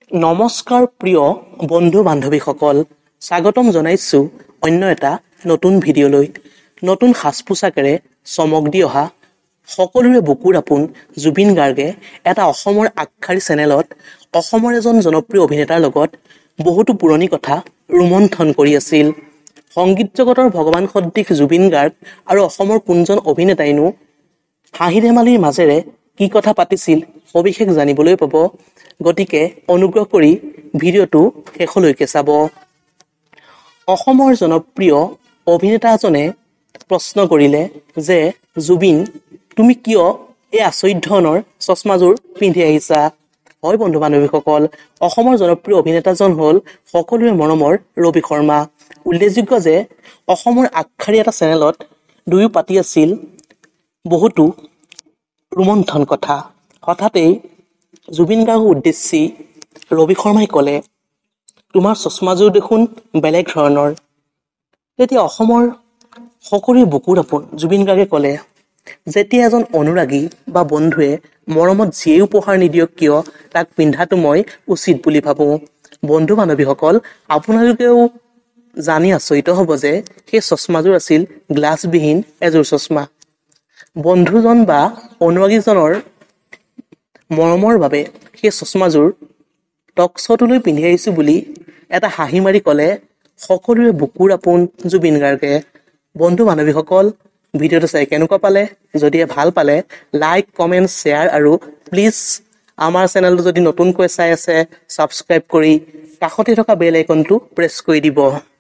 নমস্কাৰ প্ৰিয় বন্ধু বান্ধৱীসকল, স্বাগতম জনাইছোঁ অন্য এটা নতুন ভিডিঅ'লৈ। নতুন সাজ পোছাকেৰে চমক দি অহা সকলোৰে বুকুৰ আপোন জুবিন গাৰ্গে এটা অসমৰ আগশাৰী চেনেলত অসমৰ এজন জনপ্ৰিয় অভিনেতাৰ লগত বহুতো পুৰণি কথা ৰোমন্থন কৰি আছিল। সংগীত জগতৰ ভগৱান সদৃশ জুবিন গাৰ্গ আৰু অসমৰ কোনজন অভিনেতাইনো হাঁহি ধেমালিৰ মাজেৰে কি কথা পাতিছিল সবিশেষ জানিবলৈ পাব। গতিকে অনুগ্ৰহ কৰি ভিডিঅ'টো শেষলৈকে চাব। অসমৰ জনপ্ৰিয় অভিনেতাজনে প্ৰশ্ন কৰিলে যে জুবিন, তুমি কিয় এই আচৰিত ধৰণৰ চশমাযোৰ পিন্ধি আহিছা? হয় বন্ধু বান্ধৱীসকল, অসমৰ জনপ্ৰিয় অভিনেতাজন হ'ল সকলোৰে মৰমৰ ৰবি শৰ্মা। উল্লেখযোগ্য যে অসমৰ আগশাৰী এটা চেনেলত দুয়ো পাতি আছিল বহুতো ৰোমন্থন কথা। হঠাতেই জুবিন গাৰ্গক উদ্দেশ্যি ৰবি শৰ্মাই ক'লে, তোমাৰ চশমাযোৰ দেখোন বেলেগ ধৰণৰ। তেতিয়া অসমৰ সকলোৰে বুকুৰ আপোন জুবিন গাৰ্গে ক'লে, যেতিয়া এজন অনুৰাগী বা বন্ধুৱে মৰমত যিয়েই উপহাৰ নিদিয়ক কিয় তাক পিন্ধাটো মই উচিত বুলি ভাবোঁ। বন্ধু বান্ধৱীসকল, আপোনালোকেও জানি আচৰিত হ'ব যে সেই চশমাযোৰ আছিল গ্লাছবিহীন এযোৰ চশমা। বন্ধুজন বা অনুৰাগীজনৰ মৰমৰ বাবে সেই চশমাযোৰ টক শ্ব'টোলৈ পিন্ধি আহিছোঁ বুলি এটা হাঁহি মাৰি ক'লে সকলোৰে বুকুৰ আপোন জুবিন গাৰ্গে। বন্ধু বান্ধৱীসকল, ভিডিঅ'টো চাই কেনেকুৱা পালে? যদিহে ভাল পালে লাইক, কমেণ্ট, শ্বেয়াৰ আৰু প্লিজ আমাৰ চেনেলটো যদি নতুনকৈ চাই আছে ছাবস্ক্ৰাইব কৰি কাষতে থকা বেল আইকনটো প্ৰেছ কৰি দিব।